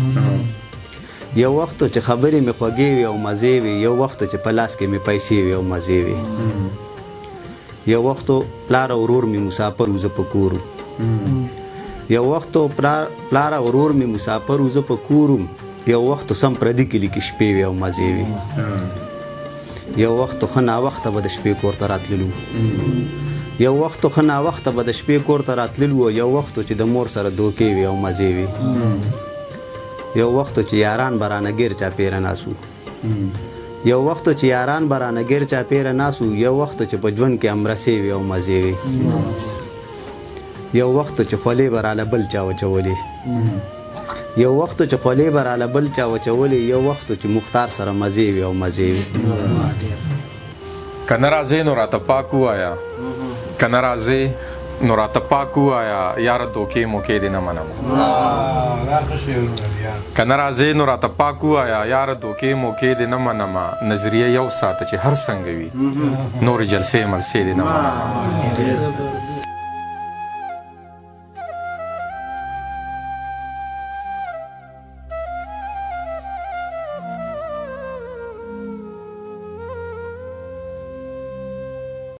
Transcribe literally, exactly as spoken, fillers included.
یو وخت چې خبرې مې خوږې وي او مزې وي، یو وخت چې په لاس کې مې پیسې وي او مزې وي، یو وخت پلار او ورور مې مسافر و زه په کور وم، یو وخت پلار او ورور مې مسافر و زه په کور وم، یو وخت سم پردي کلي کې شپې وي او مزې وي، یو وخت ښه ناوخته به د شپې کور ته راتللو، یو وخت ښه ناوخته به د شپې کور ته راتللو، یو وخت چې د مور سره دوکې وي او مزې وي، یو وخت چې یاران به رانه ګیر چاپېره ناست وو، یو وخت چې یاران به رانه ګیر چاپېره ناست وو، یو وخت چې په ژوند کې امرسې وي او مزې وي، یو وخت چې خولې به راله بل چا وچولې، یو وخت چې خولې به راله بل چا وچولې، یو وخت چې مختار سره مزې وي او مزې وي. که نه راځې نو راته پاک ووایه، که نه راځې نو راته پاک ووایه، یاره دوکې موکې دې نه منم. که نه راځې نو راته پاک ووایه، یاره دوکې موکې دې نه منم. نظریه یو ساته چې هر څنګه وي، نورې جلسې ملسې دې نه منم.